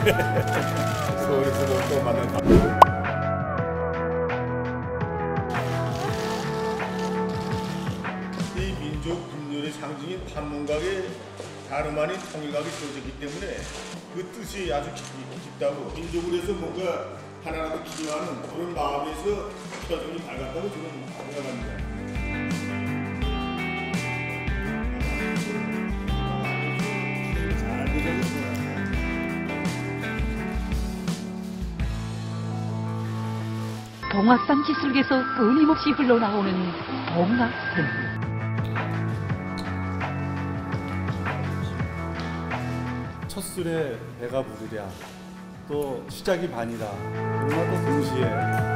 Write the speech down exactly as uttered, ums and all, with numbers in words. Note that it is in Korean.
서울에서도 또 만난. 이 민족 분열의 상징인 판문각의 다름 아닌 통일각이 세워졌기 때문에 그 뜻이 아주 깊다고, 민족으로 해서 뭔가 하나라도 기여하는 그런 마음에서 표정이 밝았다고 저는 생각합니다. 동악산 지술에서 끊임없이 흘러나오는 동악샘. 첫 술에 배가 부르랴, 또 시작이 반이라, 그러나 또 동시에